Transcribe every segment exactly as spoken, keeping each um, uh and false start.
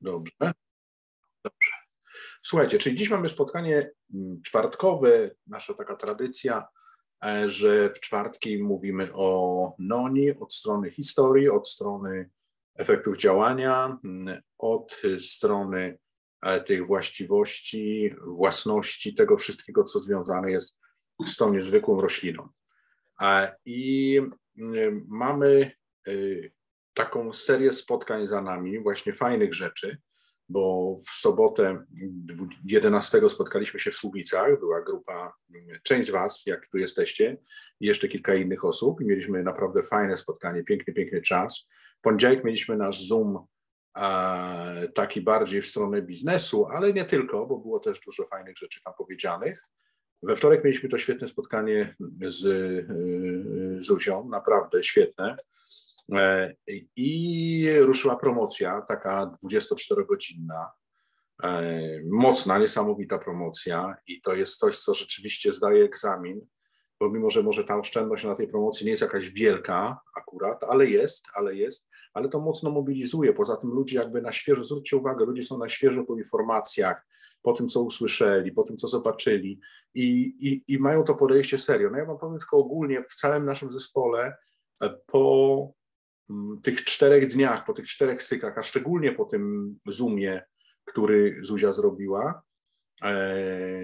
Dobrze, dobrze. Słuchajcie, czyli dziś mamy spotkanie czwartkowe, nasza taka tradycja, że w czwartki mówimy o noni od strony historii, od strony efektów działania, od strony tych właściwości, własności, tego wszystkiego, co związane jest z tą niezwykłą rośliną. I mamy taką serię spotkań za nami, właśnie fajnych rzeczy, bo w sobotę jedenastego spotkaliśmy się w Słubicach, była grupa, część z was, jak tu jesteście, i jeszcze kilka innych osób i mieliśmy naprawdę fajne spotkanie, piękny, piękny czas. W poniedziałek mieliśmy nasz Zoom e, taki bardziej w stronę biznesu, ale nie tylko, bo było też dużo fajnych rzeczy tam powiedzianych. We wtorek mieliśmy to świetne spotkanie z y, Zuzią, naprawdę świetne. I ruszyła promocja, taka dwudziestoczterogodzinna, mocna, niesamowita promocja i to jest coś, co rzeczywiście zdaje egzamin, bo mimo, że może ta oszczędność na tej promocji nie jest jakaś wielka akurat, ale jest, ale jest, ale to mocno mobilizuje. Poza tym ludzie jakby na świeżo, zwróćcie uwagę, ludzie są na świeżo po informacjach, po tym, co usłyszeli, po tym, co zobaczyli i, i, i mają to podejście serio. No ja wam powiem tylko ogólnie w całym naszym zespole po tych czterech dniach, po tych czterech cyklach, a szczególnie po tym Zoomie, który Zuzia zrobiła, e,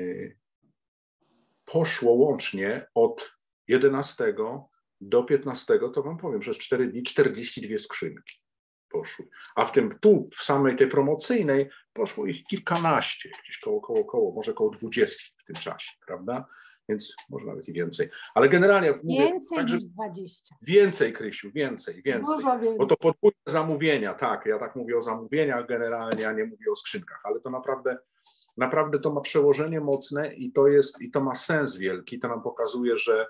poszło łącznie od jedenastego do piętnastego, to wam powiem, przez cztery dni czterdzieści dwie skrzynki poszły. A w tym tu, w samej tej promocyjnej, poszło ich kilkanaście, gdzieś koło, koło, koło, może koło dwudziestu w tym czasie, prawda? Więc może nawet i więcej. Ale generalnie mówię, więcej także niż dwadzieścia. Więcej, Krysiu, więcej, więcej. Dużo więcej. Bo to podwójne zamówienia, tak, ja tak mówię o zamówieniach generalnie, a nie mówię o skrzynkach, ale to naprawdę, naprawdę to ma przełożenie mocne i to jest, i to ma sens wielki. To nam pokazuje, że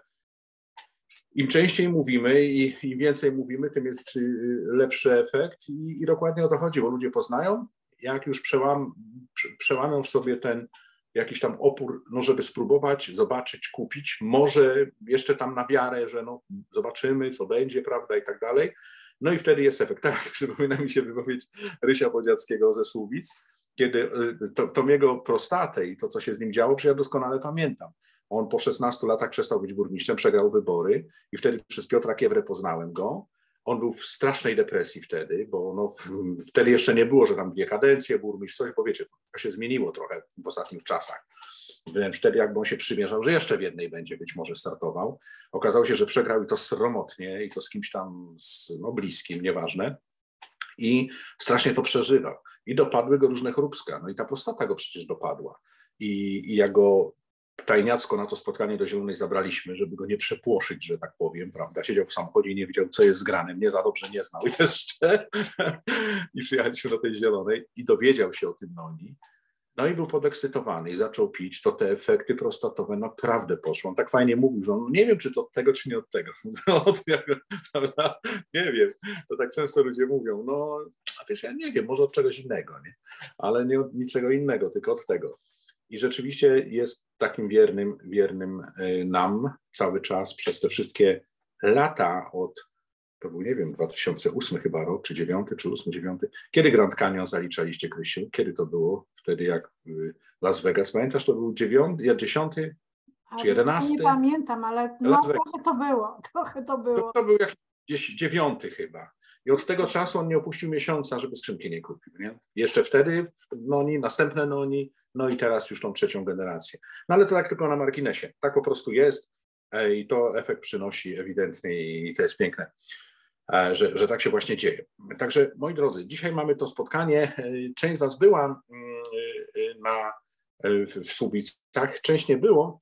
im częściej mówimy i im więcej mówimy, tym jest lepszy efekt i, i dokładnie o to chodzi, bo ludzie poznają, jak już przełam, przełamią w sobie ten jakiś tam opór, no żeby spróbować, zobaczyć, kupić, może jeszcze tam na wiarę, że no zobaczymy, co będzie, prawda, i tak dalej. No i wtedy jest efekt. Tak, przypomina mi się wypowiedź Rysia Bodziackiego ze Słubic, kiedy to, to jego prostatę i to, co się z nim działo, przecież ja doskonale pamiętam. On po szesnastu latach przestał być burmistrzem, przegrał wybory i wtedy przez Piotra Kiewrę poznałem go. On był w strasznej depresji wtedy, bo no, wtedy jeszcze nie było, że tam dwie kadencje, burmistrz, coś, bo wiecie, to się zmieniło trochę w ostatnich czasach. Wręcz wtedy jakby on się przymierzał, że jeszcze w jednej będzie być może startował. Okazało się, że przegrał i to sromotnie, i to z kimś tam z, no, bliskim, nieważne. I strasznie to przeżywał. I dopadły go różne chróbska. No i ta prostata go przecież dopadła. I, i ja go tajniacko na to spotkanie do Zielonej zabraliśmy, żeby go nie przepłoszyć, że tak powiem, prawda? Siedział w samochodzie i nie wiedział, co jest z grane. Mnie za dobrze nie znał jeszcze. I przyjechaliśmy do tej Zielonej i dowiedział się o tym noni. No i był podekscytowany i zaczął pić. To te efekty prostatowe naprawdę poszły. On tak fajnie mówił, że on nie wiem, czy to od tego, czy nie od tego. Prawda? Nie wiem. To tak często ludzie mówią. No, a wiesz, ja nie wiem, może od czegoś innego, nie? Ale nie od niczego innego, tylko od tego. I rzeczywiście jest takim wiernym, wiernym nam cały czas przez te wszystkie lata od, to był, nie wiem, dwa tysiące ósmy chyba rok, czy dziewiąty, czy ósmy, dziewiąty. Kiedy Grand Canyon zaliczaliście, Krysiu? Kiedy to było? Wtedy jak Las Vegas. Pamiętasz, to był dziewiąty, dziesiąty, czy jedenasty? Nie pamiętam, ale no, trochę to było, trochę to było. To, to był jakiś dziewiąty chyba. I od tego czasu on nie opuścił miesiąca, żeby skrzynki nie kupił. Nie? Jeszcze wtedy noni, następne noni, no i teraz już tą trzecią generację. No ale to tak tylko na marginesie. Tak po prostu jest i to efekt przynosi ewidentnie i to jest piękne, że, że tak się właśnie dzieje. Także moi drodzy, dzisiaj mamy to spotkanie. Część z was była na, w Słubicach, część nie było.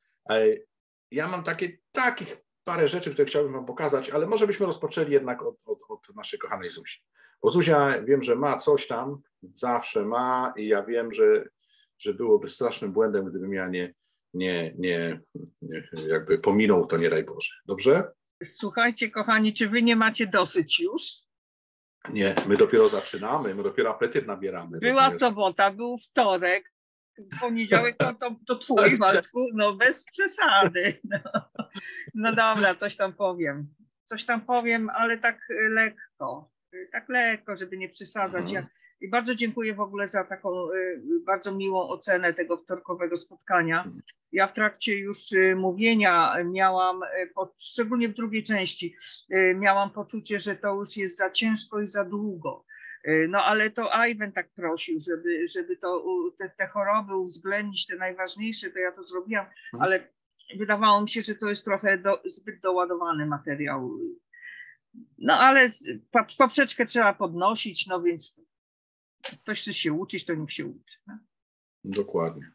Ja mam takie, takich parę rzeczy, które chciałbym wam pokazać, ale może byśmy rozpoczęli jednak od, od, od naszej kochanej Zuzi. Bo Zuzia, wiem, że ma coś tam, zawsze ma i ja wiem, że, że byłoby strasznym błędem, gdybym ja nie, nie, nie, nie jakby pominął to, nie daj Boże. Dobrze? Słuchajcie, kochani, czy wy nie macie dosyć już? Nie, my dopiero zaczynamy, my dopiero apetyt nabieramy. Była rozumiesz? Sobota, był wtorek, poniedziałek to, to, to twój, Waldku, no bez przesady. No. no dobra, coś tam powiem. Coś tam powiem, ale tak lekko. Tak lekko, żeby nie przesadzać. Ja I bardzo dziękuję w ogóle za taką bardzo miłą ocenę tego wtorkowego spotkania. Ja w trakcie już mówienia miałam, szczególnie w drugiej części, miałam poczucie, że to już jest za ciężko i za długo. No ale to Iwan tak prosił, żeby, żeby to, te, te choroby uwzględnić, te najważniejsze, to ja to zrobiłam, ale wydawało mi się, że to jest trochę do, zbyt doładowany materiał. No ale poprzeczkę trzeba podnosić, no więc ktoś chce się uczyć, to niech się uczy. No? Dokładnie.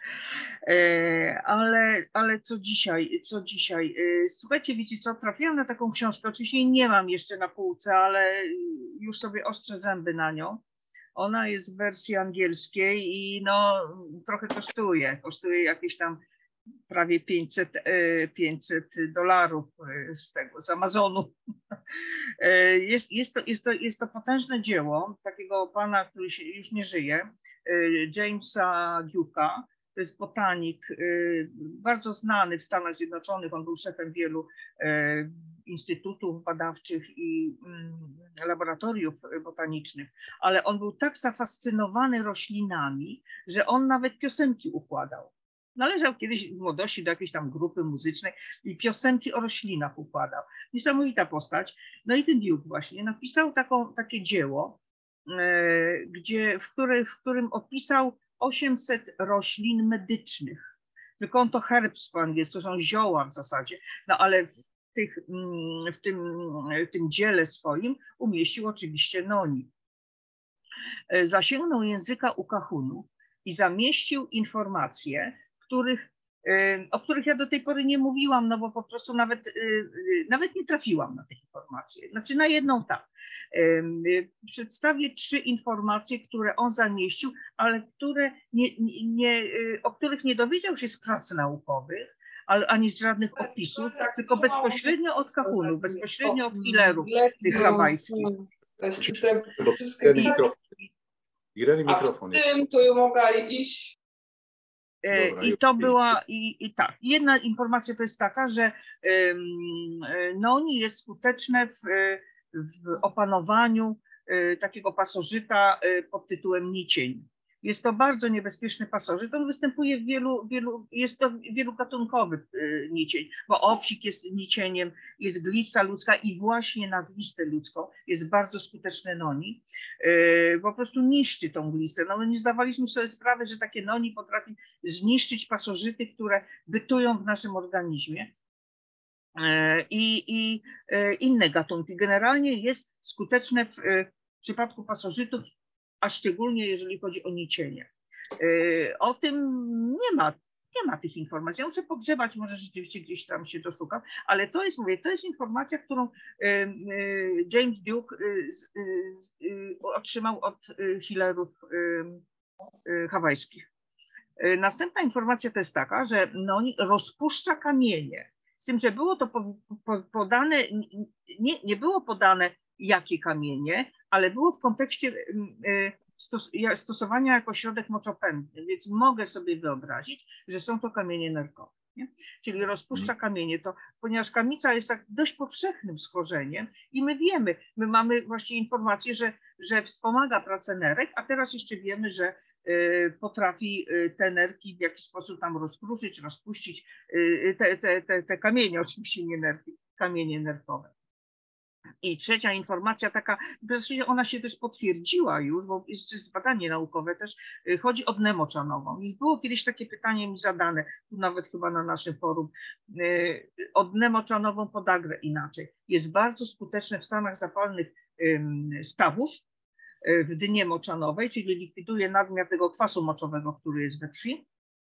Ale, ale co dzisiaj, co dzisiaj? Słuchajcie, wiecie co, trafiłam na taką książkę, oczywiście nie mam jeszcze na półce, ale już sobie ostrzę zęby na nią. Ona jest w wersji angielskiej i no trochę kosztuje, kosztuje jakieś tam prawie pięćset dolarów z tego, z Amazonu. Jest, jest, to, jest, to, jest to potężne dzieło takiego pana, który się już nie żyje, Jamesa Duke'a. To jest botanik bardzo znany w Stanach Zjednoczonych. On był szefem wielu instytutów badawczych i laboratoriów botanicznych, ale on był tak zafascynowany roślinami, że on nawet piosenki układał. Należał kiedyś w młodości do jakiejś tam grupy muzycznej i piosenki o roślinach układał. Niesamowita postać. No i ten Duke właśnie napisał taką, takie dzieło, e, gdzie, w, który, w którym opisał osiemset roślin medycznych. Tylko on to herbs po angielsku, to są zioła w zasadzie. No ale w, tych, w, tym, w tym dziele swoim umieścił oczywiście noni. E, zasięgnął języka ukahunów i zamieścił informacje, których, o których ja do tej pory nie mówiłam, no bo po prostu nawet, nawet nie trafiłam na te informacje. Znaczy na jedną tak. Przedstawię trzy informacje, które on zamieścił, ale które nie, nie, o których nie dowiedział się z prac naukowych, ani z żadnych opisów, tylko bezpośrednio od kahunów, bezpośrednio od healerów tych hawajskich. Ireny mikrofon. A w tym tu mogli iść. Dobra, I to była, i, i tak, jedna informacja to jest taka, że um, noni jest skuteczne w, w opanowaniu um, takiego pasożyta um, pod tytułem nicień. Jest to bardzo niebezpieczny pasożyt, on występuje w wielu, wielu jest to wielogatunkowy um, nicień, bo owsik jest nicieniem, jest glista ludzka i właśnie na glistę ludzką jest bardzo skuteczny noni. Um, po prostu niszczy tą glistę. No, nie zdawaliśmy sobie sprawy, że takie noni potrafi zniszczyć pasożyty, które bytują w naszym organizmie. I, i inne gatunki. Generalnie jest skuteczne w, w przypadku pasożytów, a szczególnie jeżeli chodzi o nicienie. O tym nie ma, nie ma tych informacji. Ja muszę pogrzebać, może rzeczywiście gdzieś tam się doszukam, ale to jest, mówię, to jest informacja, którą James Duke otrzymał od healerów hawajskich. Następna informacja to jest taka, że no, rozpuszcza kamienie. Z tym, że było to po, po, podane, nie, nie było podane jakie kamienie, ale było w kontekście stos, stosowania jako środek moczopędny, więc mogę sobie wyobrazić, że są to kamienie nerkowe. Nie? Czyli rozpuszcza kamienie, to, ponieważ kamica jest tak dość powszechnym schorzeniem i my wiemy, my mamy właśnie informację, że, że wspomaga pracę nerek, a teraz jeszcze wiemy, że potrafi te nerki w jakiś sposób tam rozkruszyć, rozpuścić te, te, te, te kamienie, oczywiście nie nerki, kamienie nerkowe. I trzecia informacja taka, ona się też potwierdziła już, bo jest badanie naukowe też, chodzi o dnę moczanową. Już było kiedyś takie pytanie mi zadane, tu nawet chyba na naszym forum, o dnę moczanową podagrę inaczej. Jest bardzo skuteczne w stanach zapalnych stawów, w dnie moczanowej, czyli likwiduje nadmiar tego kwasu moczowego, który jest we krwi.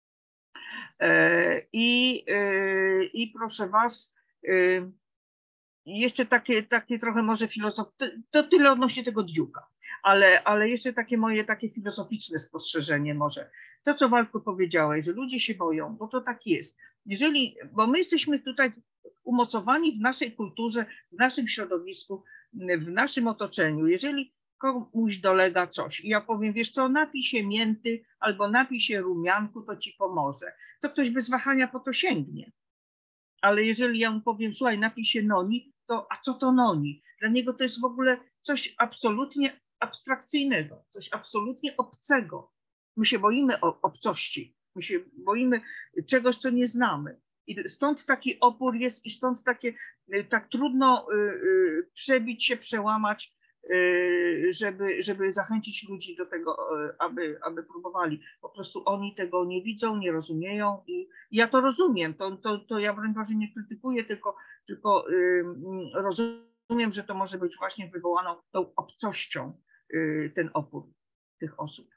I, i proszę Was, jeszcze takie, takie trochę może filozoficzne, to tyle odnośnie tego Duke'a, ale, ale jeszcze takie moje takie filozoficzne spostrzeżenie może. To, co Waldku powiedziałeś, że ludzie się boją, bo to tak jest. Jeżeli, bo my jesteśmy tutaj umocowani w naszej kulturze, w naszym środowisku, w naszym otoczeniu. Jeżeli komuś dolega coś i ja powiem, wiesz co, napij się mięty albo napij się rumianku, to ci pomoże. To ktoś bez wahania po to sięgnie. Ale jeżeli ja mu powiem, słuchaj, napij się noni, to a co to noni? Dla niego to jest w ogóle coś absolutnie abstrakcyjnego, coś absolutnie obcego. My się boimy obcości, my się boimy czegoś, co nie znamy. I stąd taki opór jest i stąd takie, tak trudno przebić się, przełamać, żeby, żeby zachęcić ludzi do tego, aby, aby próbowali. Po prostu oni tego nie widzą, nie rozumieją i ja to rozumiem. To, to, to ja broń Boże nie krytykuję, tylko, tylko rozumiem, że to może być właśnie wywołaną tą obcością ten opór tych osób.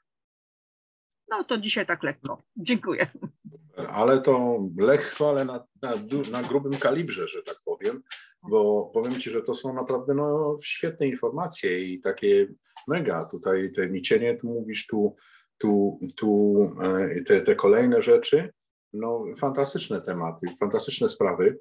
No to dzisiaj tak lekko. Dziękuję. Ale to lekko, ale na, na, na grubym kalibrze, że tak powiem, bo powiem Ci, że to są naprawdę no, świetne informacje i takie mega. Tutaj te Micienie, tu mówisz, tu, tu, tu te, te kolejne rzeczy, no fantastyczne tematy, fantastyczne sprawy.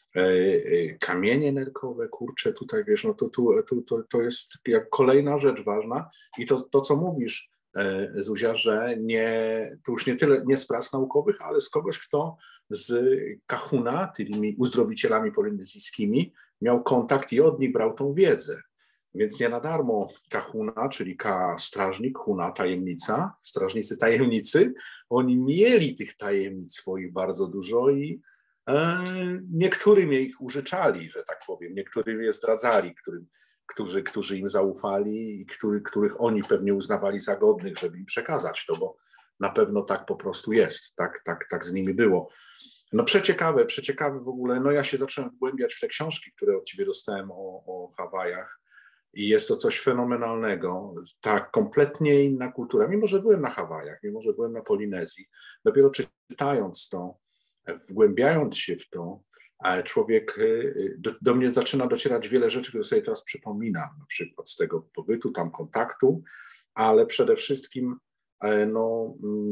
Kamienie nerkowe, kurczę, tutaj wiesz, no to, tu, tu, to, to jest jak kolejna rzecz ważna i to, to co mówisz, Zuzia, że nie, to już nie tyle nie z prac naukowych, ale z kogoś, kto z Kahuna, tymi uzdrowicielami polinezyjskimi, miał kontakt i od nich brał tą wiedzę. Więc nie na darmo Kahuna, czyli Ka strażnik, Huna tajemnica, strażnicy tajemnicy, oni mieli tych tajemnic swoich bardzo dużo i e, niektórym je ich użyczali, że tak powiem, niektórym je zdradzali, którym Którzy, którzy im zaufali i który, których oni pewnie uznawali za godnych, żeby im przekazać to, bo na pewno tak po prostu jest, tak, tak, tak z nimi było. No przeciekawe, przeciekawe w ogóle, no ja się zacząłem wgłębiać w te książki, które od Ciebie dostałem o, o Hawajach i jest to coś fenomenalnego, tak kompletnie inna kultura, mimo że byłem na Hawajach, mimo że byłem na Polinezji, dopiero czytając to, wgłębiając się w to, ale człowiek, do, do mnie zaczyna docierać wiele rzeczy, które sobie teraz przypominam, na przykład z tego pobytu, tam kontaktu, ale przede wszystkim no,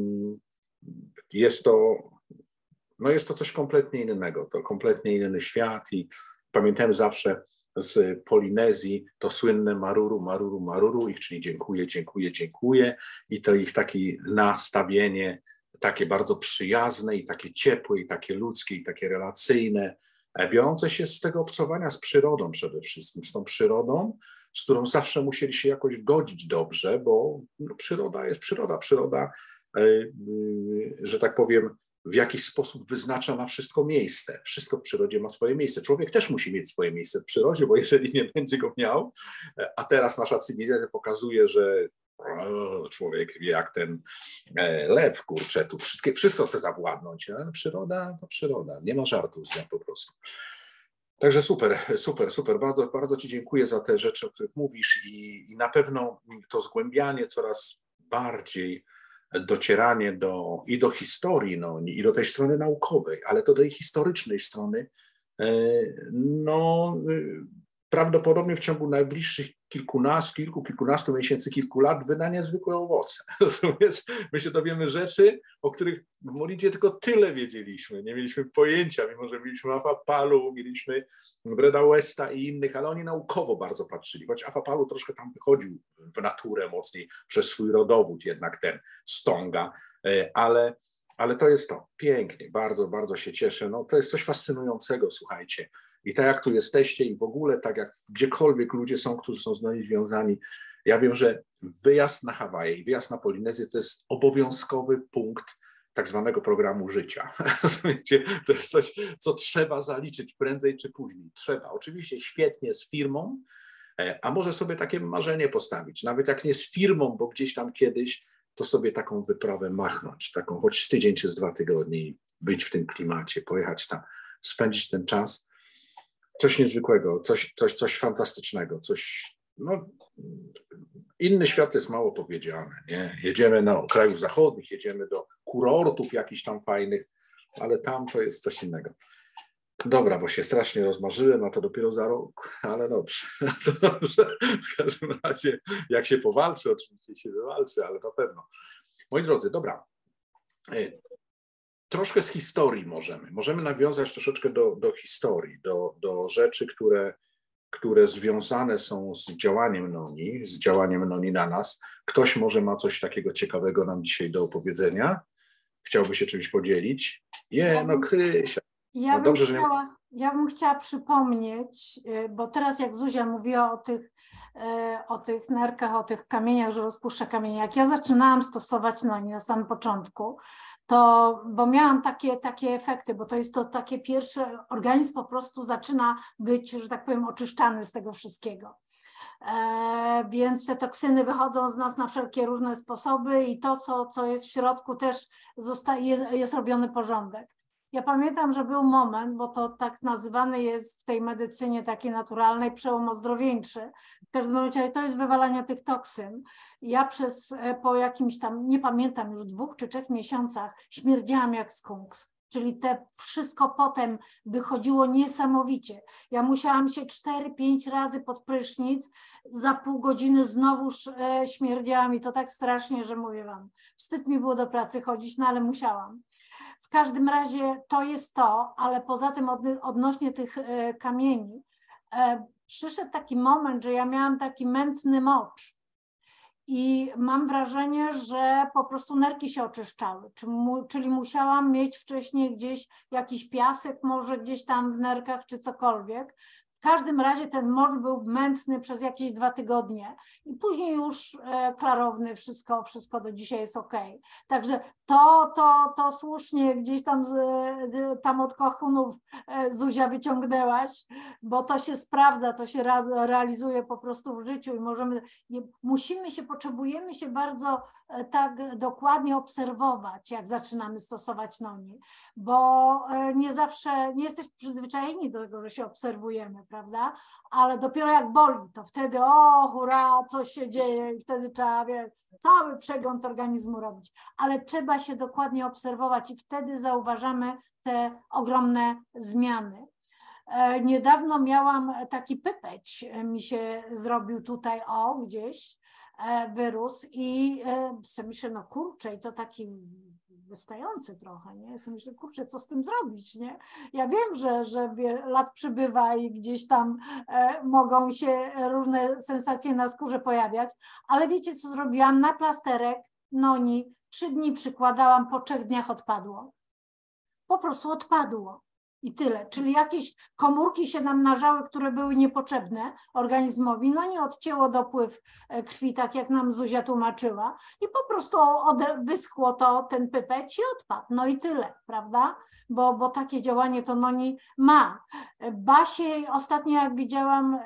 jest to, no jest to coś kompletnie innego, to kompletnie inny świat i pamiętałem zawsze z Polinezji to słynne maruru, maruru, maruru, ich, czyli dziękuję, dziękuję, dziękuję i to ich takie nastawienie takie bardzo przyjazne i takie ciepłe i takie ludzkie i takie relacyjne, biorące się z tego obcowania z przyrodą przede wszystkim, z tą przyrodą, z którą zawsze musieli się jakoś godzić dobrze, bo no, przyroda jest przyroda, przyroda, yy, yy, że tak powiem, w jakiś sposób wyznacza na wszystko miejsce. Wszystko w przyrodzie ma swoje miejsce. Człowiek też musi mieć swoje miejsce w przyrodzie, bo jeżeli nie będzie go miał, a teraz nasza cywilizacja pokazuje, że o, człowiek wie jak ten e, lew, kurczę, tu wszystkie, wszystko chce zawładnąć, ale przyroda to przyroda, nie ma żartów z nią po prostu. Także super, super, super. Bardzo, bardzo Ci dziękuję za te rzeczy, o których mówisz i, i na pewno to zgłębianie coraz bardziej, docieranie do, i do historii, no, i do tej strony naukowej, ale to do tej historycznej strony, e, no prawdopodobnie w ciągu najbliższych kilkunastu, kilku, kilkunastu miesięcy, kilku lat wyda niezwykłe owoce. Rozumiesz? My się dowiemy rzeczy, o których w Molidzie tylko tyle wiedzieliśmy. Nie mieliśmy pojęcia, mimo że mieliśmy Afapalu, mieliśmy Breda Westa i innych, ale oni naukowo bardzo patrzyli. Choć Afapalu troszkę tam wychodził w naturę mocniej przez swój rodowód, jednak ten Stonga, ale, ale to jest to. Pięknie, bardzo, bardzo się cieszę. No, to jest coś fascynującego, słuchajcie. I tak jak tu jesteście i w ogóle tak jak gdziekolwiek ludzie są, którzy są z nami związani, ja wiem, że wyjazd na Hawaje i wyjazd na Polinezję to jest obowiązkowy punkt tak zwanego programu życia. Rozumiecie? To jest coś, co trzeba zaliczyć prędzej czy później. Trzeba. Oczywiście świetnie z firmą, a może sobie takie marzenie postawić. Nawet jak nie z firmą, bo gdzieś tam kiedyś, to sobie taką wyprawę machnąć, taką choć z tydzień czy z dwa tygodnie i być w tym klimacie, pojechać tam, spędzić ten czas. Coś niezwykłego, coś, coś, coś fantastycznego, coś, no, inny świat jest mało powiedziane, nie? Jedziemy do krajów zachodnich, jedziemy do kurortów jakichś tam fajnych, ale tam to jest coś innego. Dobra, bo się strasznie rozmarzyłem, a to dopiero za rok, ale dobrze. To dobrze. W każdym razie, jak się powalczy, oczywiście się wywalczy, ale na pewno. Moi drodzy, dobra. Troszkę z historii możemy. Możemy nawiązać troszeczkę do, do historii, do, do rzeczy, które, które związane są z działaniem Noni, z działaniem Noni na nas. Ktoś może ma coś takiego ciekawego nam dzisiaj do opowiedzenia. Chciałby się czymś podzielić. Je, Ja no bym- Krysia. Ja No bym dobrze, że nie- chciała, Ja bym chciała przypomnieć, bo teraz jak Zuzia mówiła o tych, o tych nerkach, o tych kamieniach, że rozpuszcza kamienie, jak ja zaczynałam stosować noni na samym początku, to, bo miałam takie, takie efekty, bo to jest to takie pierwsze, organizm po prostu zaczyna być, że tak powiem, oczyszczany z tego wszystkiego. E, więc te toksyny wychodzą z nas na wszelkie różne sposoby i to, co, co jest w środku, też zostaje, jest, jest robiony porządek. Ja pamiętam, że był moment, bo to tak nazywany jest w tej medycynie takiej naturalnej przełom ozdrowieńczy. W każdym razie to jest wywalanie tych toksyn. Ja przez po jakimś tam, nie pamiętam już dwóch czy trzech miesiącach śmierdziałam jak skunks. Czyli te wszystko potem wychodziło niesamowicie. Ja musiałam się cztery pięć razy pod prysznic, za pół godziny znowuż e, śmierdziałam i to tak strasznie, że mówię wam, wstyd mi było do pracy chodzić, no ale musiałam. W każdym razie to jest to, ale poza tym od, odnośnie tych e, kamieni, e, przyszedł taki moment, że ja miałam taki mętny mocz. I mam wrażenie, że po prostu nerki się oczyszczały, czyli musiałam mieć wcześniej gdzieś jakiś piasek, może gdzieś tam w nerkach czy cokolwiek. W każdym razie ten mocz był mętny przez jakieś dwa tygodnie i później już klarowny, wszystko, wszystko do dzisiaj jest ok. Także to, to, to słusznie gdzieś tam, z, tam od kochunów Zuzia wyciągnęłaś, bo to się sprawdza, to się realizuje po prostu w życiu i możemy, musimy się, potrzebujemy się bardzo tak dokładnie obserwować, jak zaczynamy stosować noni, bo nie zawsze, nie jesteśmy przyzwyczajeni do tego, że się obserwujemy, prawda? Ale dopiero jak boli, to wtedy o hurra, coś się dzieje i wtedy trzeba, wie, cały przegląd organizmu robić, ale trzeba się dokładnie obserwować i wtedy zauważamy te ogromne zmiany. E, niedawno miałam taki pypeć, mi się zrobił tutaj, o, gdzieś e, wyrósł i e, sobie myślę, no kurczę, i to taki wystający trochę, nie? Ja sobie myślę, kurczę, co z tym zrobić, nie? Ja wiem, że, że lat przybywa i gdzieś tam e, mogą się różne sensacje na skórze pojawiać, ale wiecie, co zrobiłam? Na plasterek noni trzy dni przykładałam, po trzech dniach odpadło. Po prostu odpadło. I tyle. Czyli jakieś komórki się nam nażały, które były niepotrzebne organizmowi, no nie odcięło dopływ krwi, tak jak nam Zuzia tłumaczyła i po prostu wyschło to, ten pypeć i odpadł. No i tyle, prawda? Bo, bo takie działanie to noni ma. Basię ostatnio jak widziałam,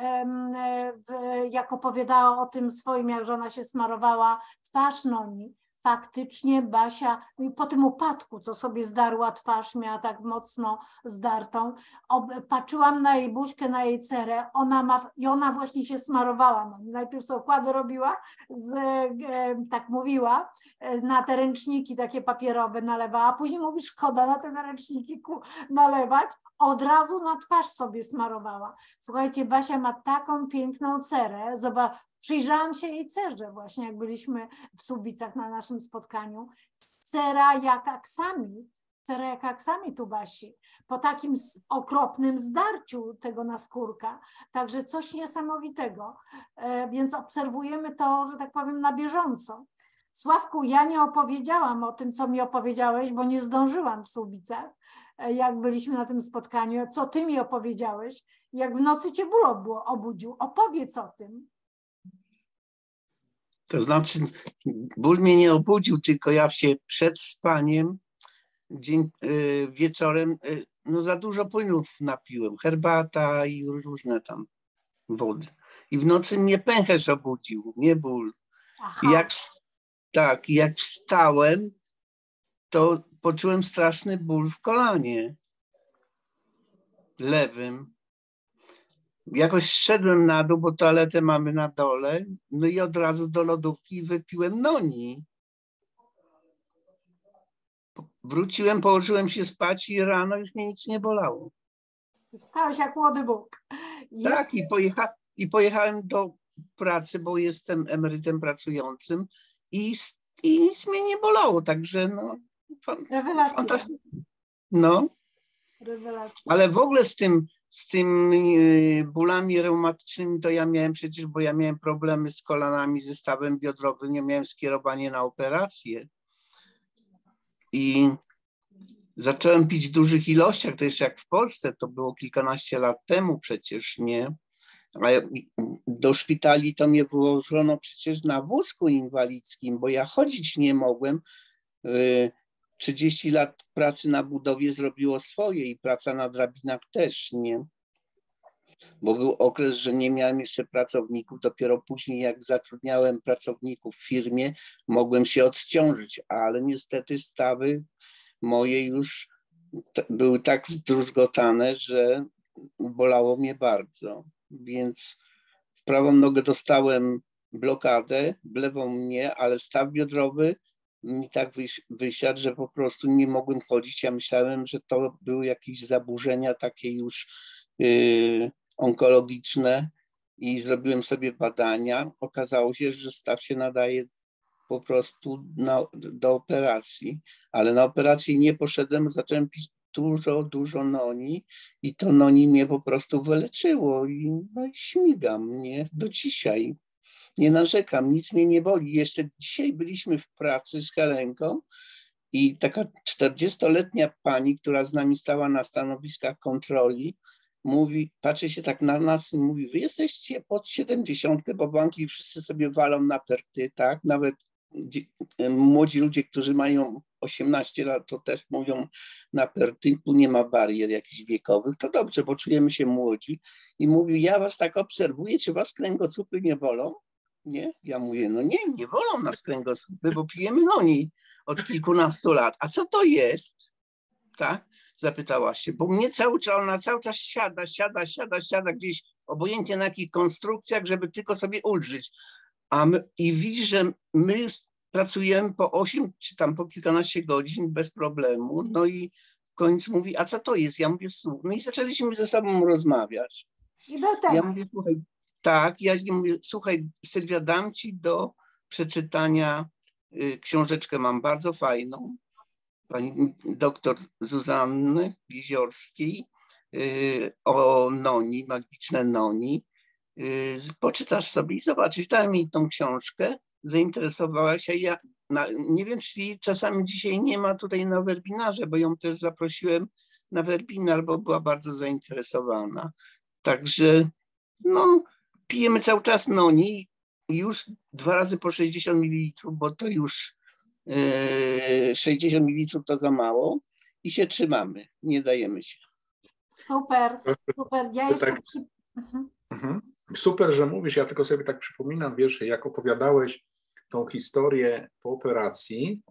jak opowiadała o tym swoim, jak żona się smarowała twarz noni, faktycznie Basia, po tym upadku, co sobie zdarła twarz, miała tak mocno zdartą, patrzyłam na jej buźkę, na jej cerę, ona ma, i ona właśnie się smarowała. No, najpierw sobie okłady robiła, z, tak mówiła, na te ręczniki takie papierowe nalewała, a później mówi, szkoda na te ręczniki nalewać, od razu na twarz sobie smarowała. Słuchajcie, Basia ma taką piękną cerę, zobacz, przyjrzałam się jej cerze właśnie, jak byliśmy w Słubicach na naszym spotkaniu. Cera jak aksamit, cera jak aksamit u Basi, po takim okropnym zdarciu tego naskórka. Także coś niesamowitego, e, więc obserwujemy to, że tak powiem, na bieżąco. Sławku, ja nie opowiedziałam o tym, co mi opowiedziałeś, bo nie zdążyłam w Słubicach, jak byliśmy na tym spotkaniu. Co ty mi opowiedziałeś, jak w nocy cię ból obudził. Opowiedz o tym. To znaczy, ból mnie nie obudził, tylko ja się przed spaniem dzień, y, wieczorem y, no za dużo płynów napiłem, herbata i różne tam wody. I w nocy mnie pęcherz obudził, nie ból. I jak, tak, jak wstałem, to poczułem straszny ból w kolanie lewym. Jakoś szedłem na dół, bo toaletę mamy na dole, no i od razu do lodówki wypiłem noni. Wróciłem, położyłem się spać i rano już mnie nic nie bolało. Wstałeś jak młody Bóg. Jest... Tak, i, pojecha i pojechałem do pracy, bo jestem emerytem pracującym i, i nic mnie nie bolało, także no... Rewelacja. Fantastycznie. No. Rewelacja. Ale w ogóle z tym Z tymi bólami reumatycznymi to ja miałem przecież, bo ja miałem problemy z kolanami, ze stawem biodrowym, nie miałem skierowania na operację. I zacząłem pić w dużych ilościach, to jeszcze jak w Polsce, to było kilkanaście lat temu przecież, nie? A do szpitali to mnie włożono przecież na wózku inwalidzkim, bo ja chodzić nie mogłem. trzydzieści lat pracy na budowie zrobiło swoje i praca na drabinach też, nie? Bo był okres, że nie miałem jeszcze pracowników, dopiero później jak zatrudniałem pracowników w firmie, mogłem się odciążyć, ale niestety stawy moje już były tak zdruzgotane, że bolało mnie bardzo, więc w prawą nogę dostałem blokadę, w lewą nie, ale staw biodrowy mi tak wysiadł, że po prostu nie mogłem chodzić. Ja myślałem, że to były jakieś zaburzenia takie już yy, onkologiczne i zrobiłem sobie badania. Okazało się, że staw się nadaje po prostu na, do operacji, ale na operację nie poszedłem, zacząłem pić dużo, dużo noni i to noni mnie po prostu wyleczyło i, no i śmigam, nie? Do dzisiaj. Nie narzekam, nic mnie nie boli. Jeszcze dzisiaj byliśmy w pracy z Helenką i taka czterdziestoletnia pani, która z nami stała na stanowiskach kontroli, mówi, patrzy się tak na nas i mówi, wy jesteście pod siedemdziesiątkę, bo banki wszyscy sobie walą na perty, tak? Nawet młodzi ludzie, którzy mają osiemnaście lat, to też mówią na perty, tu nie ma barier jakichś wiekowych, to dobrze, bo czujemy się młodzi. I mówi, ja was tak obserwuję, czy was kręgosłupy nie bolą? Nie? Ja mówię, no nie, nie bolą nas kręgosłupy, bo pijemy noni od kilkunastu lat. A co to jest? Tak? Zapytała się, bo mnie cały czas, ona cały czas siada, siada, siada, siada gdzieś, obojętnie na jakich konstrukcjach, żeby tylko sobie ulżyć. A my, i widzi, że my pracujemy po osiem czy tam po kilkanaście godzin bez problemu. No i w końcu mówi, a co to jest? Ja mówię, no i zaczęliśmy ze sobą rozmawiać. I był temat. Ja mówię, słuchaj, tak, ja mówię, słuchaj, Sylwia, dam ci do przeczytania y, książeczkę, mam bardzo fajną, pani doktor Zuzanny Giziorskiej y, o noni, magiczne noni. Y, poczytasz sobie i zobaczysz, daj mi tą książkę, zainteresowała się. Ja na, nie wiem, czy czasami dzisiaj nie ma tutaj na webinarze, bo ją też zaprosiłem na webinar, bo była bardzo zainteresowana. Także no, pijemy cały czas noni, już dwa razy po sześćdziesiąt mililitrów, bo to już yy, sześćdziesiąt mililitrów to za mało i się trzymamy, nie dajemy się. Super, super. Ja jeszcze... Tak. Przy... Mhm. Mhm. Super, że mówisz, ja tylko sobie tak przypominam, wiesz, jak opowiadałeś tą historię po operacji,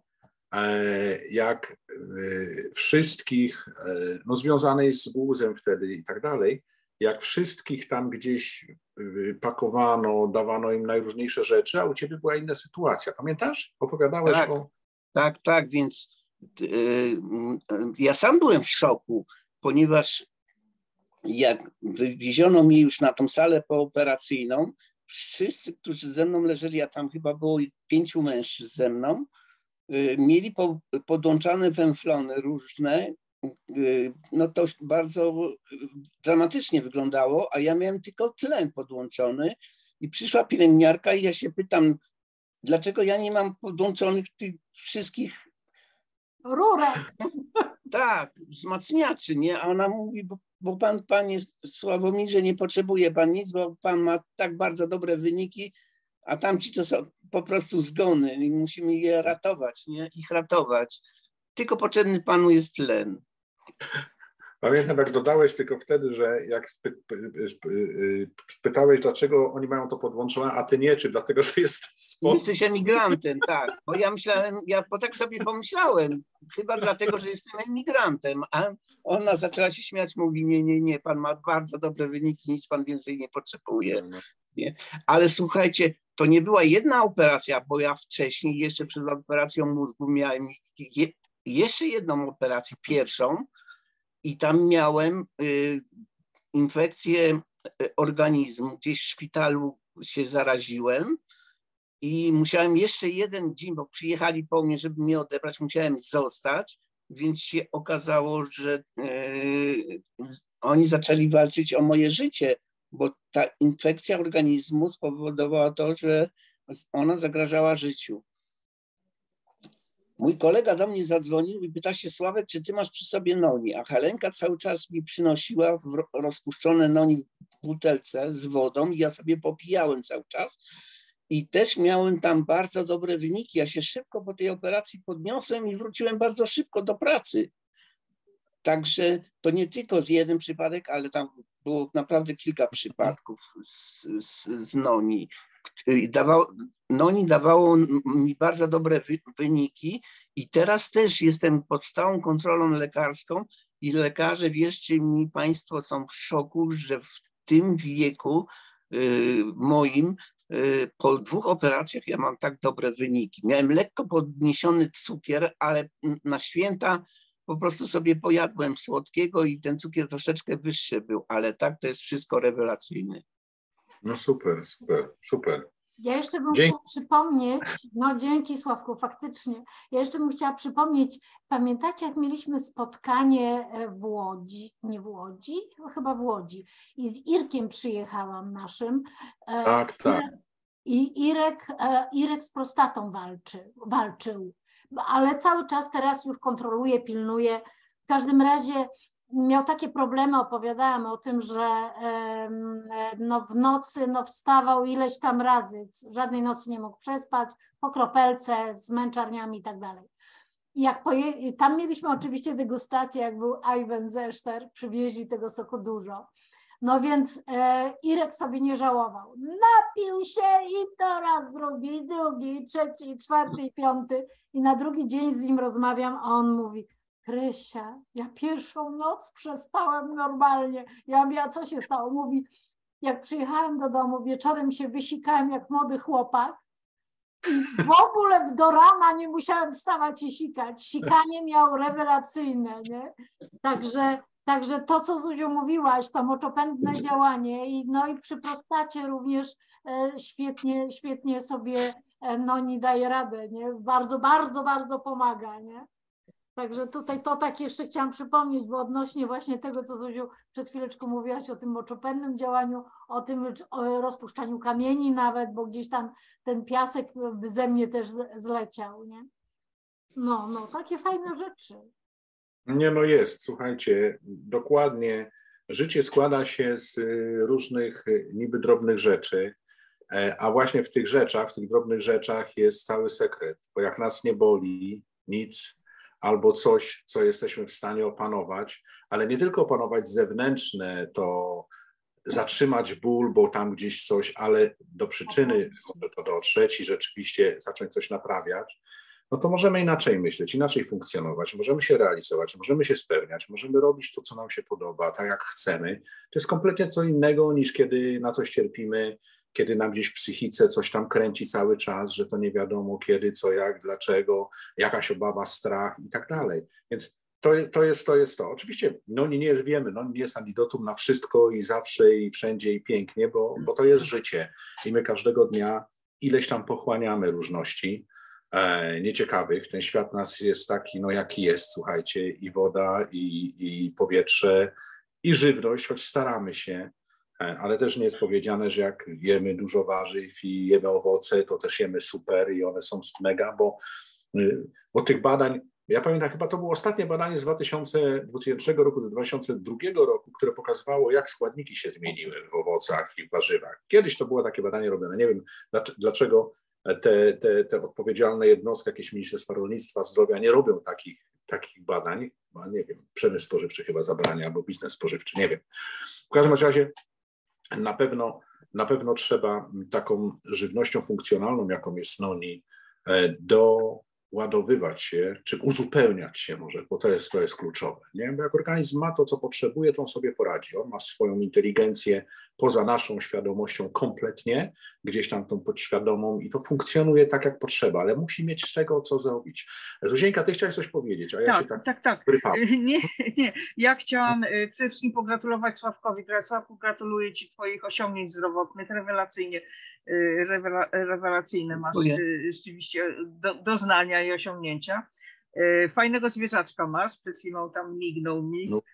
jak wszystkich, no związanej z głuzem wtedy i tak dalej, jak wszystkich tam gdzieś pakowano, dawano im najróżniejsze rzeczy, a u ciebie była inna sytuacja. Pamiętasz? Opowiadałeś tak, o... Tak, tak, więc yy, ja sam byłem w szoku, ponieważ jak wywieziono mnie już na tą salę pooperacyjną, wszyscy, którzy ze mną leżeli, a tam chyba było pięciu mężczyzn ze mną, yy, mieli po, podłączane węflony różne. No to bardzo dramatycznie wyglądało, a ja miałem tylko tlen podłączony i przyszła pielęgniarka i ja się pytam, dlaczego ja nie mam podłączonych tych wszystkich rurek. Tak, wzmacniaczy, nie? A ona mówi, bo, bo pan, panie Sławomirze, nie potrzebuje pan nic, bo pan ma tak bardzo dobre wyniki, a tamci to są po prostu zgony i musimy je ratować, nie? Ich ratować. Tylko potrzebny panu jest tlen. Pamiętam, jak dodałeś tylko wtedy, że jak pytałeś, dlaczego oni mają to podłączone, a ty nie, czy dlatego, że jesteś spod... Jesteś emigrantem, tak. Bo ja myślałem, ja bo tak sobie pomyślałem, chyba dlatego, że jestem emigrantem, a ona zaczęła się śmiać, mówi, nie, nie, nie, pan ma bardzo dobre wyniki, nic pan więcej nie potrzebuje. Nie? Ale słuchajcie, to nie była jedna operacja, bo ja wcześniej, jeszcze przed operacją mózgu miałem je, jeszcze jedną operację, pierwszą, i tam miałem y, infekcję organizmu, gdzieś w szpitalu się zaraziłem i musiałem jeszcze jeden dzień, bo przyjechali po mnie, żeby mnie odebrać, musiałem zostać, więc się okazało, że y, oni zaczęli walczyć o moje życie, bo ta infekcja organizmu spowodowała to, że ona zagrażała życiu. mój kolega do mnie zadzwonił i pyta się, Sławek, czy ty masz przy sobie noni? A Helenka cały czas mi przynosiła w rozpuszczone noni w butelce z wodą i ja sobie popijałem cały czas. I też miałem tam bardzo dobre wyniki. Ja się szybko po tej operacji podniosłem i wróciłem bardzo szybko do pracy. Także to nie tylko z jeden przypadek, ale tam było naprawdę kilka przypadków z, z, z noni. Dawało, noni dawało mi bardzo dobre wy, wyniki i teraz też jestem pod stałą kontrolą lekarską i lekarze, wierzcie mi Państwo, są w szoku, że w tym wieku y, moim y, po dwóch operacjach ja mam tak dobre wyniki. Miałem lekko podniesiony cukier, ale na święta po prostu sobie pojadłem słodkiego i ten cukier troszeczkę wyższy był, ale tak to jest wszystko rewelacyjne. No super, super, super. Ja jeszcze bym Dzięki. chciała przypomnieć, no dzięki Sławku, faktycznie, ja jeszcze bym chciała przypomnieć, pamiętacie jak mieliśmy spotkanie w Łodzi, nie w Łodzi, chyba w Łodzi i z Irkiem przyjechałam naszym. Tak, tak. I Irek, Irek z prostatą walczy, walczył, ale cały czas teraz już kontroluje, pilnuje. W każdym razie miał takie problemy, opowiadałam o tym, że no w nocy no wstawał ileś tam razy, żadnej nocy nie mógł przespać, po kropelce, z męczarniami i tak dalej. I jak poje... tam mieliśmy oczywiście degustację, jak był Iwan Zeszter, przywieźli tego soku dużo. No więc e, Irek sobie nie żałował. Napił się i to raz, drugi, drugi, trzeci, czwarty i piąty. I na drugi dzień z nim rozmawiam, a on mówi: Krysia, ja pierwszą noc przespałem normalnie. Ja mówię, a co się stało? Mówi, jak przyjechałem do domu, wieczorem się wysikałem jak młody chłopak i w ogóle do rana nie musiałem wstawać i sikać. Sikanie miał rewelacyjne, nie? Także, także to, co Zuziu mówiłaś, to moczopędne działanie i, no i przy prostacie również e, świetnie, świetnie sobie e, noni daje radę, nie? Bardzo, bardzo, bardzo pomaga, nie? Także tutaj to tak jeszcze chciałam przypomnieć, bo odnośnie właśnie tego, co Zuziu przed chwileczką mówiłaś o tym moczopędnym działaniu, o tym o rozpuszczaniu kamieni nawet, bo gdzieś tam ten piasek ze mnie też zleciał, nie? No, no, takie fajne rzeczy. Nie, no jest, słuchajcie, dokładnie. Życie składa się z różnych niby drobnych rzeczy, a właśnie w tych rzeczach, w tych drobnych rzeczach jest cały sekret, bo jak nas nie boli nic, albo coś, co jesteśmy w stanie opanować, ale nie tylko opanować zewnętrzne, to zatrzymać ból, bo tam gdzieś coś, ale do przyczyny może to dotrzeć i rzeczywiście zacząć coś naprawiać, no to możemy inaczej myśleć, inaczej funkcjonować, możemy się realizować, możemy się spełniać, możemy robić to, co nam się podoba, tak jak chcemy. To jest kompletnie co innego niż kiedy na coś cierpimy, kiedy nam gdzieś w psychice coś tam kręci cały czas, że to nie wiadomo kiedy, co, jak, dlaczego, jakaś obawa, strach i tak dalej. Więc to, to, jest, to jest to. Oczywiście no nie, nie wiemy, no nie jest antidotum na wszystko i zawsze i wszędzie i pięknie, bo, bo to jest życie i my każdego dnia ileś tam pochłaniamy różności e, nieciekawych. Ten świat nas jest taki, no jaki jest, słuchajcie, i woda, i, i powietrze, i żywność, choć staramy się, ale też nie jest powiedziane, że jak jemy dużo warzyw i jemy owoce, to też jemy super i one są mega, bo, bo tych badań, ja pamiętam, chyba to było ostatnie badanie z dwa tysiące dwudziestego roku do dwa tysiące drugiego roku, które pokazywało, jak składniki się zmieniły w owocach i w warzywach. Kiedyś to było takie badanie robione. Nie wiem, dlaczego te, te, te odpowiedzialne jednostki, jakieś Ministerstwa Rolnictwa, Zdrowia nie robią takich, takich badań. No, nie wiem, przemysł spożywczy chyba zabrania albo biznes spożywczy, nie wiem. W każdym razie Na pewno, na pewno trzeba taką żywnością funkcjonalną, jaką jest noni, doładowywać się, czy uzupełniać się może, bo to jest, to jest kluczowe. Nie? Bo jak organizm ma to, co potrzebuje, to on sobie poradzi. On ma swoją inteligencję poza naszą świadomością kompletnie, gdzieś tam tą podświadomą i to funkcjonuje tak, jak potrzeba, ale musi mieć z tego, co zrobić. Zuzieńka, ty chciałaś coś powiedzieć, a ja tak, się tak Tak, tak. Wypałem. Nie, nie. Ja chciałam przede wszystkim pogratulować Sławkowi. Sławku, gratuluję Ci Twoich osiągnięć zdrowotnych, rewelacyjnie, rewela, rewelacyjne masz Dziękuję. Rzeczywiście do, doznania i osiągnięcia. Fajnego zwierzaczka masz, przed chwilą tam mignął mi. No.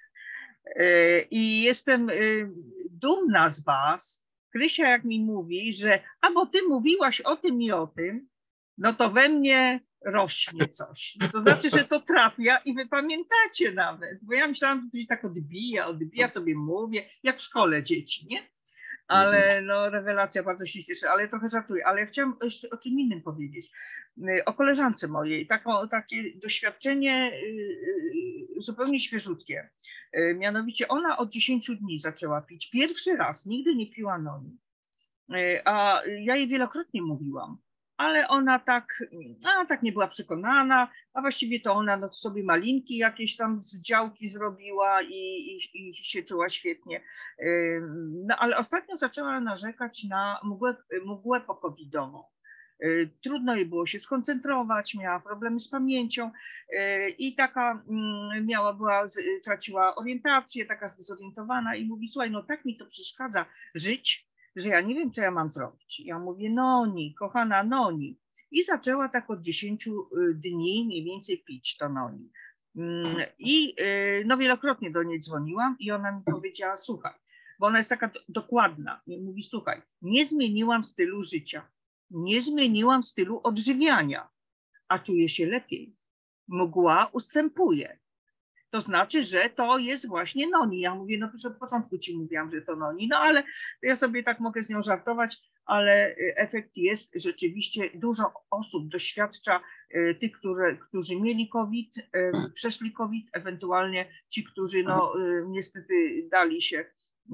I jestem dumna z Was. Krysia jak mi mówi, że a bo Ty mówiłaś o tym i o tym, no to we mnie rośnie coś. No to znaczy, że to trafia i wy pamiętacie nawet, bo ja myślałam, że to się tak odbija, odbija sobie, mówię, jak w szkole dzieci, nie? Ale no rewelacja, bardzo się cieszę, ale trochę żartuję. Ale ja chciałam jeszcze o czym innym powiedzieć. O koleżance mojej, taką, takie doświadczenie zupełnie świeżutkie. Mianowicie ona od dziesięciu dni zaczęła pić. Pierwszy raz, nigdy nie piła noni. A ja jej wielokrotnie mówiłam, ale ona tak, a, tak nie była przekonana, a właściwie to ona no, sobie malinki jakieś tam z działki zrobiła i, i, i się czuła świetnie. No ale ostatnio zaczęła narzekać na mgłę, mgłę pokowidową. Trudno jej było się skoncentrować, miała problemy z pamięcią i taka miała, była, traciła orientację, taka zdezorientowana i mówi, słuchaj, no tak mi to przeszkadza żyć, że ja nie wiem, co ja mam zrobić. Ja mówię, noni, kochana noni. I zaczęła tak od dziesięciu dni mniej więcej pić to noni. I no wielokrotnie do niej dzwoniłam i ona mi powiedziała, słuchaj, bo ona jest taka dokładna. I mówi, słuchaj, nie zmieniłam stylu życia, nie zmieniłam stylu odżywiania, a czuję się lepiej. Mgła ustępuje. To znaczy, że to jest właśnie noni. Ja mówię, no to od początku ci mówiłam, że to noni, no ale ja sobie tak mogę z nią żartować, ale efekt jest rzeczywiście, dużo osób doświadcza, tych, którzy, którzy mieli COVID, przeszli COVID, ewentualnie ci, którzy no niestety dali się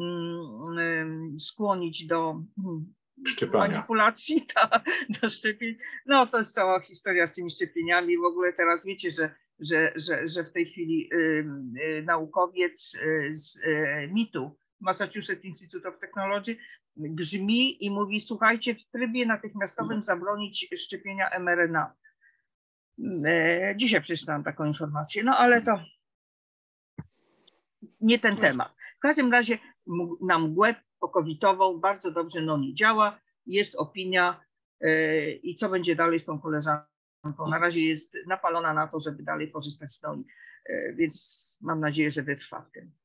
skłonić do Szczepania. manipulacji, ta, do szczepień. No to jest cała historia z tymi szczepieniami. W ogóle teraz wiecie, że Że, że, że w tej chwili y, y, naukowiec y, z y, mitu Massachusetts Institute of Technology grzmi i mówi, słuchajcie, w trybie natychmiastowym zabronić szczepienia em er en a. Y, dzisiaj przeczytałam taką informację, no ale to nie ten temat. W każdym razie na mgłę pokowitową bardzo dobrze noni działa, jest opinia y, i co będzie dalej z tą koleżanką. Na razie jest napalona na to, żeby dalej korzystać z noni, więc mam nadzieję, że wytrwa w tym.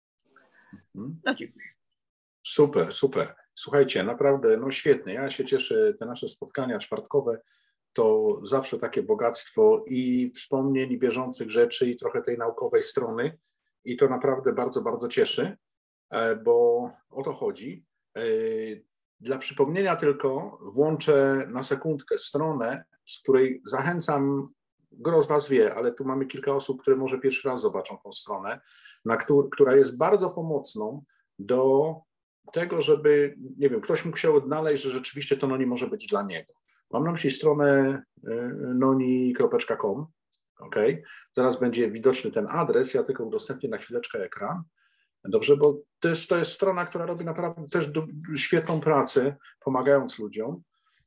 No dziękuję. Super, super. Słuchajcie, naprawdę no świetnie. Ja się cieszę, te nasze spotkania czwartkowe to zawsze takie bogactwo i wspomnień, i bieżących rzeczy, i trochę tej naukowej strony. I to naprawdę bardzo, bardzo cieszy, bo o to chodzi. Dla przypomnienia tylko włączę na sekundkę stronę, z której zachęcam, gros was wie, ale tu mamy kilka osób, które może pierwszy raz zobaczą tą stronę, na któr, która jest bardzo pomocną do tego, żeby, nie wiem, ktoś mógł się odnaleźć, że rzeczywiście to noni może być dla niego. Mam na myśli stronę noni kropka com, ok? Zaraz będzie widoczny ten adres, ja tylko udostępnię na chwileczkę ekran. Dobrze, bo to jest, to jest strona, która robi naprawdę też do, świetną pracę, pomagając ludziom,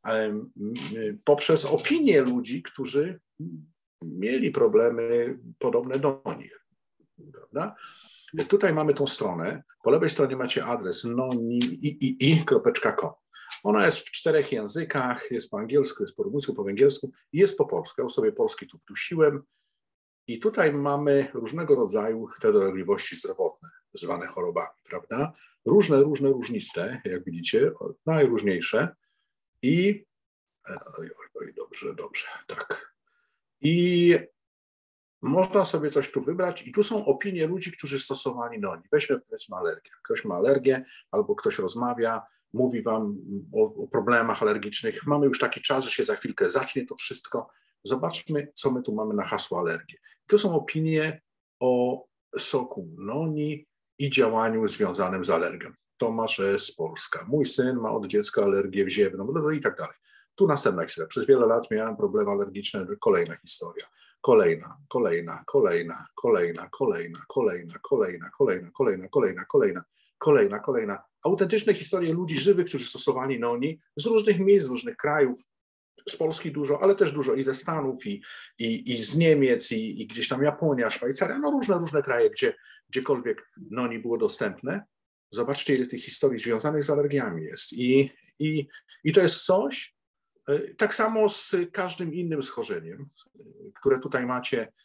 poprzez opinie ludzi, którzy mieli problemy podobne do nich. Prawda? Tutaj mamy tą stronę, po lewej stronie macie adres noni kropka com. Ona jest w czterech językach, jest po angielsku, jest po rumuńsku, po węgiersku i jest po polsku. Ja sobie polski tu wdusiłem. I tutaj mamy różnego rodzaju te dolegliwości zdrowotne, zwane chorobami, prawda? Różne, różne, różniste, jak widzicie, najróżniejsze. I, oj, oj, oj, dobrze, dobrze, tak. I można sobie coś tu wybrać i tu są opinie ludzi, którzy stosowali noni. Weźmy powiedzmy alergię. Ktoś ma alergię albo ktoś rozmawia, mówi wam o, o problemach alergicznych. Mamy już taki czas, że się za chwilkę zacznie to wszystko. Zobaczmy, co my tu mamy na hasło alergię. To są opinie o soku noni i działaniu związanym z alergią. Tomasz S. Polska. Mój syn ma od dziecka alergię wziewną i tak dalej. Tu następna historia. Przez wiele lat miałem problemy alergiczne. Kolejna historia. Kolejna, kolejna, kolejna, kolejna, kolejna, kolejna, kolejna, kolejna, kolejna, kolejna, kolejna, kolejna, kolejna. Autentyczne historie ludzi żywych, którzy stosowali noni z różnych miejsc, z różnych krajów. Z Polski dużo, ale też dużo i ze Stanów, i, i, i z Niemiec, i, i gdzieś tam Japonia, Szwajcaria, no różne, różne kraje, gdzie, gdziekolwiek noni było dostępne. Zobaczcie, ile tych historii związanych z alergiami jest. I, i, i to jest coś, tak samo z każdym innym schorzeniem, które tutaj macie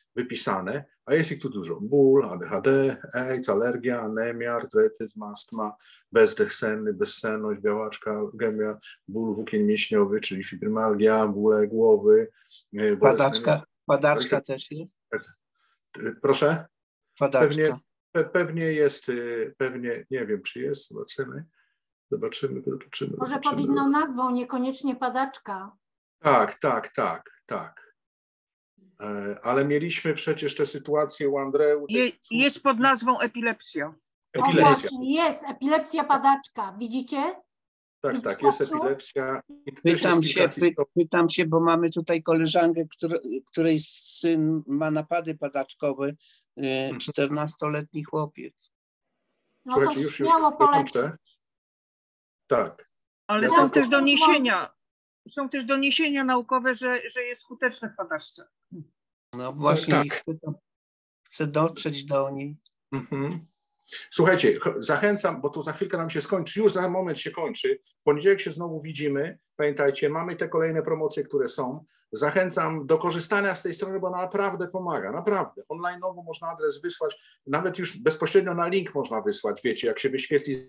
wypisane, a jest ich tu dużo. Ból, A D H D, AIDS, alergia, anemia, artretyzm, astma, bezdech senny, bezsenność, białaczka, leukemia, ból włókien mięśniowych, czyli fibrymalgia, bóle głowy. Padaczka, padaczka też jest? Proszę? Padaczka. Pewnie, pe, pewnie jest, pewnie, nie wiem, czy jest, zobaczymy. Zobaczymy, zobaczymy. Może zobaczymy. pod inną nazwą, niekoniecznie padaczka. Tak, tak, tak, tak. Ale mieliśmy przecież tę sytuację u Andreu. Je, jest pod nazwą epilepsja. O Epilepsja. właśnie, jest epilepsja padaczka. Widzicie? Tak, Widzisz, tak, jest Stasiu? epilepsja. I tu też Pytam jest się, kilka py, historii. pytam się, bo mamy tutaj koleżankę, która, której syn ma napady padaczkowe, czternastoletni chłopiec. No to Słuchajcie, już- już śmiało dokończę. polecić. Tak. Ale Ja są mam też to- doniesienia, są też doniesienia naukowe, że, że jest skuteczne w padaczce. No właśnie tak. i chcę, chcę dotrzeć do niej. Mhm. Słuchajcie, ch- zachęcam, bo to za chwilkę nam się skończy, już za moment się kończy. W poniedziałek się znowu widzimy. Pamiętajcie, mamy te kolejne promocje, które są. Zachęcam do korzystania z tej strony, bo ona naprawdę pomaga, naprawdę. Online'owo można adres wysłać, nawet już bezpośrednio na link można wysłać, wiecie, jak się wyświetli